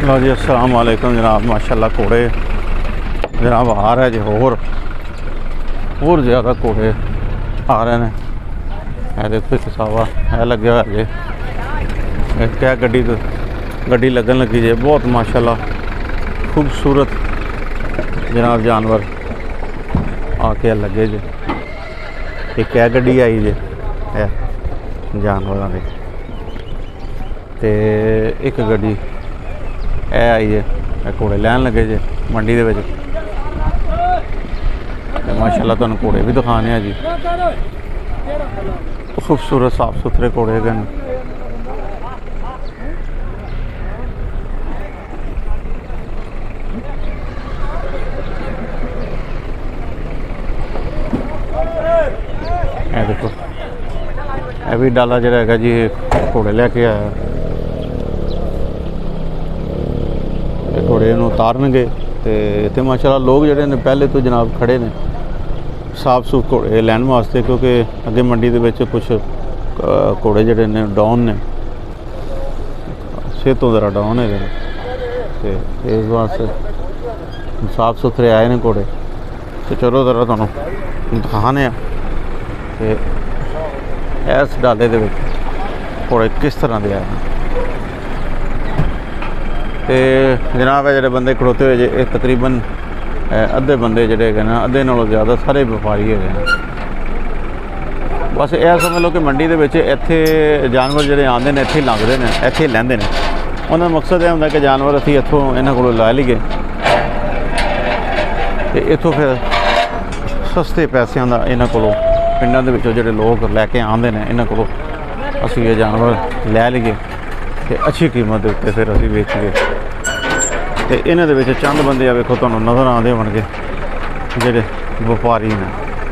लो जी अस्सलाम वालेकुम जनाब। माशाल्लाह घोड़े जनाब आ रहे जी, होर ज़्यादा घोड़े आ रहे हैं। ये देखो एक सावा है लगे हुआ जी, क्या गड्डी लगन लगी जी। बहुत माशाल्लाह खूबसूरत जनाब जानवर आके लगे जी। एक क्या गड्डी आई जी जानवरों की, तो एक गड्डी ए आई है घोड़े लैन लगे जे मंडी दे विच। माशाल्लाह तुहानूं घोड़े भी दिखाने हैं जी, खूबसूरत साफ सुथरे घोड़े हैं। देखो यह भी डाला जरा है जी, घोड़े लैके आया। घोड़े उतारनगे तो माशाल्लाह लोग जोड़े ने पहले तो जनाब खड़े ने साफ सूफ घोड़े लैन वास्ते, क्योंकि अगे मंडी के कुछ घोड़े जोड़े ने डाउन ने, सेहतों जरा डाउन है, तो इस वास्ते साफ सुथरे आए ने घोड़े। तो चलो जरा तुहानूं दिखाने तो इस डाले दे घोड़े किस तरह के आए। तो जनाब है जोड़े बंदे खड़ोते हुए जे तकरीबन अद्धे बंदे जोड़े है ना, अद्धे नालों ज़्यादा सारे व्यापारी है। बस यह समझ लो कि मंडी के इत्थे जानवर जोड़े आते हैं इत्थे लंघते हैं, इत्थे लैंदे ने। उन्होंने मकसद यह होंगे कि जानवर असीं इत्थों इन्हां कोलों लै लीए, तो इत्थों फिर सस्ते पैसों का इन्हां कोलों पिंडां दे विचों जोड़े लोग लैके आते हैं इन्हां कोलों असीं ये जानवर लै लीए, तो अच्छी कीमत के उत्ते फिर असीं बेचीए। तो इन्हां दे विच चंद बंदे वेखो तुहानूं नज़र आते होणगे जिहड़े व्यापारी ने,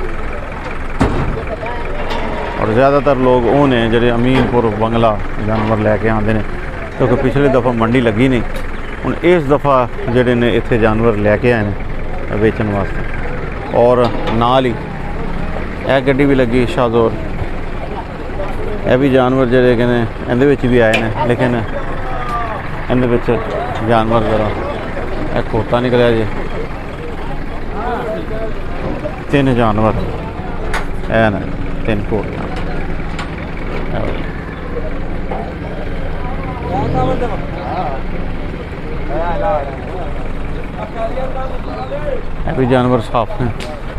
और ज़्यादातर लोग वो ने जिहड़े अमीनपुर बंगला जानवर लैके आते हैं, क्योंकि पिछली दफ़ा मंडी लगी नहीं। हुण इस दफ़ा जिहड़े ने इत्थे जानवर लैके आए हैं बेचण वास्ते। और नाल ही यह गड्डी भी लगी शाहजोर, यह भी जानवर जोड़े कि इहदे भी आए हैं, लेकिन इहदे जानवर जरा एक खोता निकलिया जी। 3 जानवर है ना, 3 घोड़ियाँ। भी जानवर साफ हैं।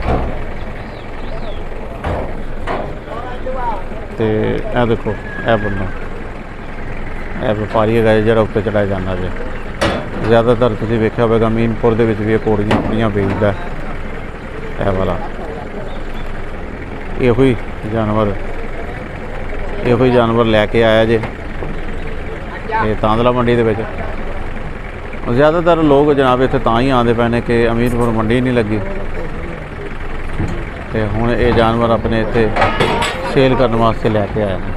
तो यह देखो यह बंदा यह व्यापारी है जरा उत्ते चढ़ाया जाता जे। ज़्यादातर तुसीं वेख्या होगा अमीनपुर दे विच भी घोड़ियां अपनियां बेचदा यह वाला। यो जानवर लैके आया जे ये तांदला मंडी दे विच। ज़्यादातर लोग जनाब इत्थे तां ही आते पे ने कि अमीरपुर मंडी नहीं लगी, तो हुण ये जानवर अपने इत्थे सेल करने वास्ते लैके आए हैं।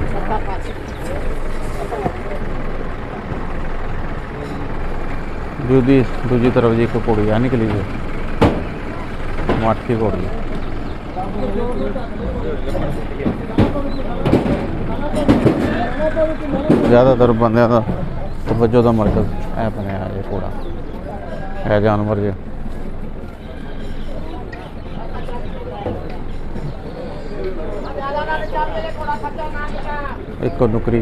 दूजी तरफ जी एक घोड़ी आ निकली है, माठी घोड़ी। ज़्यादातर बंदे का तवज्जो का मरकज़ है बनया ये घोड़ा है जानवर जी। एक नुकरी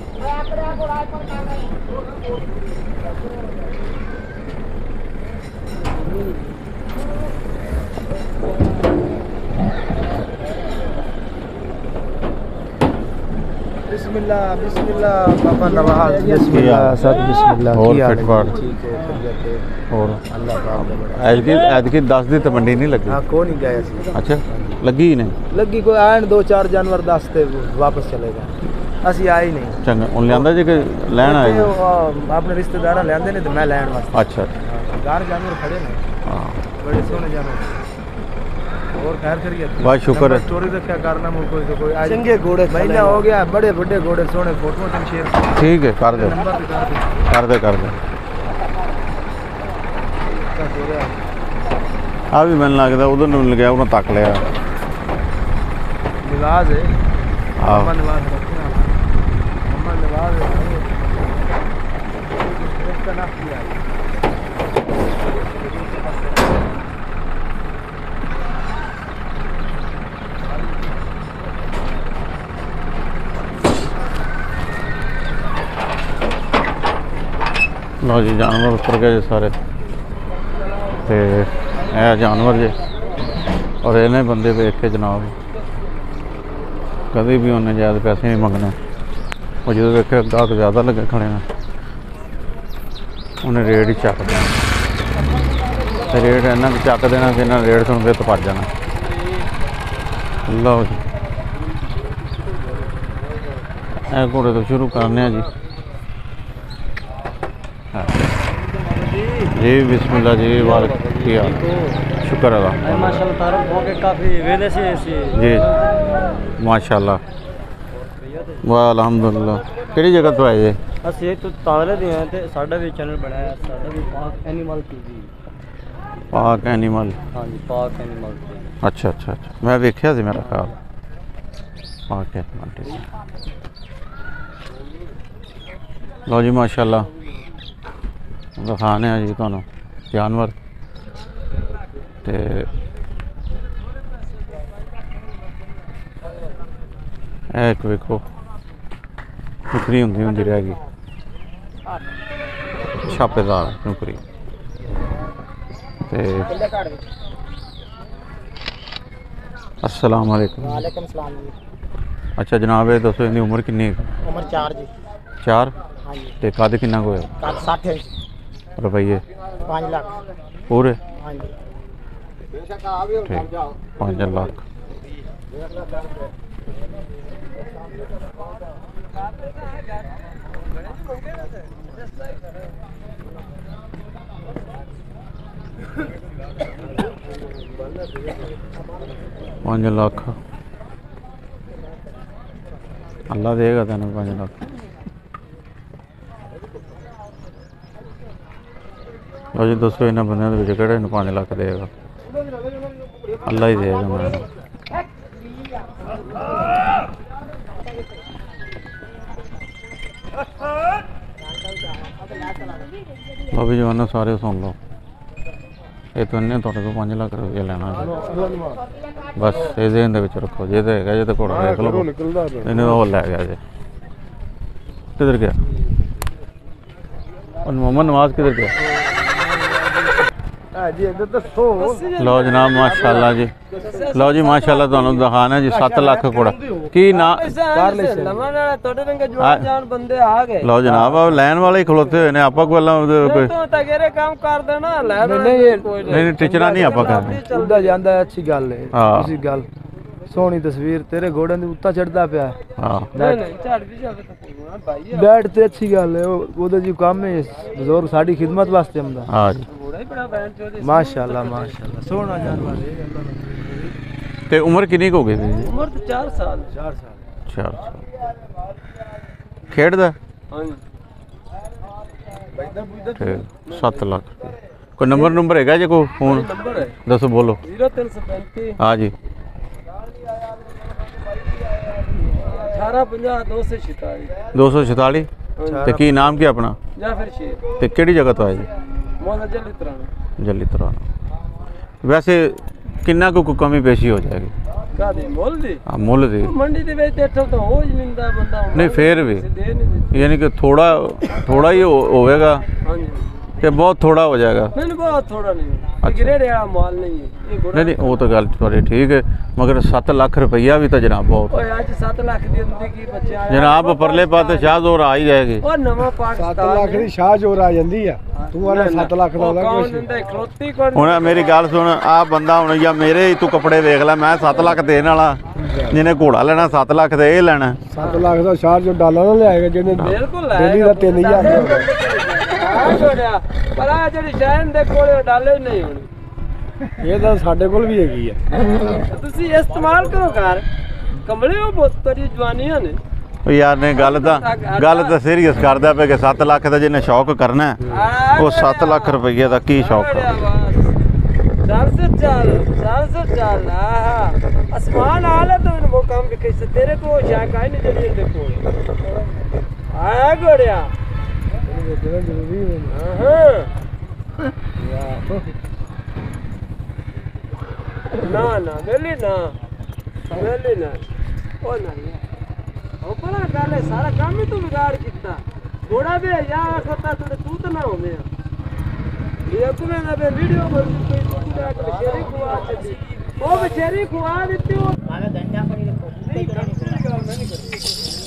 बिस्मिल्लाह बिस्मिल्लाह बाबा नवाज बिस्मिल्लाह सब बिस्मिल्लाह। और फिटफाट ठीक है तबीयत है और अल्लाह पाक ऐतकी 10 दिन तो मंडी नहीं लगी। हाँ को नहीं गया सी। अच्छा लगी ही नहीं लगी कोई आए 2-4 जानवर 10 ते वापस चले गए, असी आए ही नहीं। चंगा उन लियांदा जी कि लैन आए अपने रिश्तेदार लियांदे ने तो मैं लैन वास्ते। अच्छा घर जानवर खड़े ने, हाँ बड़े सोहने जानवर। और खैर खैरियत बहुत शुक्र है। स्टोरी रखा करना कोई चंगे घोड़े महीना हो गया, बड़े बड़े घोड़े सोने फोटो शेयर। ठीक है कर दे कर दे। आ भी मैंने लगता उधर नहीं लगे उन्हें तक लिया निवाज है। हाँ निवाज इसका नाम किया है। लो जी जानवर उतर गए जी सारे ते ए जानवर जे और इन्हें बंदे वेख के जनाब कभी भी उन्हें ज़्यादा पैसे नहीं मंगने और जो वेखे गाहक ज़्यादा लगे खड़े ने उन्हें रेट ही चक देना रेट इन्ना चक देना कि इन्हें रेट सुन के तो भज जाना। लो जी ए घोड़े तो शुरू करने जी जी बिस्मिल्लाह जी वाल की हाल शुक्र अल्लाह माशाल्लाह तारुफ हो के काफ़ी वेले से जी माशाल्लाह वाह अल्हम्दुलिल्लाह। किहड़ी जगह तो आए जी? ਅਸੀਂ तो तारे दे हैं ते साडा भी चैनल बनाया साडा भी पाक एनिमल टीवी। पाक एनिमल हाँ जी पाक एनिमल अच्छा अच्छा अच्छा मैं वेख्या सी मेरा ख्याल पाक एनिमल टीवी। लो जी माशाल्लाह दिखाने हैं जी तुहानू जानवर ते एक वेखो नुकरी होंदी रह गई छापेदार नुकरी ते अस्सलाम वालेकुम। वालेकुम सलाम जी। अच्छा जनाब ये दसो इनकी उम्र कितनी है? उम्र 4 जी। 4 हाँ जी। ते कद कितना को है? कद 60 है। रुपये 5 लाख पूरे हाँ जी। ठीक 5 लाख। 5 लाख अल्लाह देगा तेन 5 लाख। लो जी दसो इन्होंने बंद कि 5 लाख देगा? अल्लाह ही देगा मैं। लो भी जवानों सारे सुन लो ये तो इन्हें थोड़े को 5 लाख रुपया लेना बस ये जेन रखो जे तो है जे तो घोड़ा देख लो इन्हें तो लै गया जे किधर गया और मोहम्मद नवाज किधर गया? लो जनाब माशाल्लाह जी लो जी माशाल्लाह तुहानू दिखाना जी 7 लाख घोड़ा की ना लो जनाब लैन वाले ही खलोते हुए ने आप नहीं टिचना नहीं आप अच्छी गल है गल सोहनी तस्वीर तेरे घोड़े दे उत्ता चढ़दा पिया बैठ ते अच्छी गल है ओदे जी काम है बुजुर्ग साडी खिदमत वास्ते आंदा। हां जी माशाल्लाह माशाल्लाह सोहना जानवर है। ते उम्र कितनी हो गई थी? उम्र तो 4 साल 4 साल खेड़दा? हां जी 7 लाख कोई नंबर हैगा जे कोई फोन नंबर है दसो बोलो 0335 हां जी 1850 246 ते की नाम क्या अपना? जाफर शेर ते केड़ी जगह तो आए जी? मौला जल्ली तराना। वैसे किन्ना को कमी पेशी हो जाएगी? कादी मोल दी? हां मोल दी मंडी दे विच तो हो ही निंदा बंदा नहीं फिर भी यानी कि थोड़ा ही होएगा हां जी कि बहुत थोड़ा हो जाएगा? नहीं बहुत थोड़ा नहीं ग्रेड वाला माल नहीं है नहीं वो तो गल थोड़ी ठीक है मगर 7 लाख रुपया भी तो जनाब बहुत आज 7 लाख दी अंदर की बच्चे जनाब परले पासे शाह जोर आ ही जाएगी और नवा पाकिस्तान 7 लाख दी शाह जोर आ जांदी है तू वाला 7 लाख दा कौन दिंदा इकलौती कौन हुण मेरी गल सुन आ बंदा हुण या मेरे ही तू कपड़े देख ले मैं 7 लाख देने वाला जिन्हें घोड़ा लेना 7 लाख दे ये लेना 7 लाख दा शाह जो डॉलर ना लेएगा जिन्हें बिल्कुल डेली दा 3000 पर आ जेडी शहर दे कोले डाले नहीं होनी ये तो साडे कोल भी हैगी है तुसी इस्तेमाल करो घर कमले हो बहुत तरी जवानियां ने यार ने गल तो सीरीयस करदा पे कि 7 लाख का जिन्हें शौक करना है वो 7 लाख रुपये का की शौक है? चल आसमान आला तो वो काम भी कैसे तेरे को शाका नहीं जल्दी देखो आया गोड़िया जरूरी है ना ना मिली ना ओ ना ऊपर गल सारा काम ही तू बिगाड़ किता घोड़ा भी यार सत्ता तू तो ना हो गया ये अपने ना बे वीडियो पर कोई पूरा बेचारी खुआ दी वो बेचारी खुआ देती हो मारा धंधा पड़ी रखो नहीं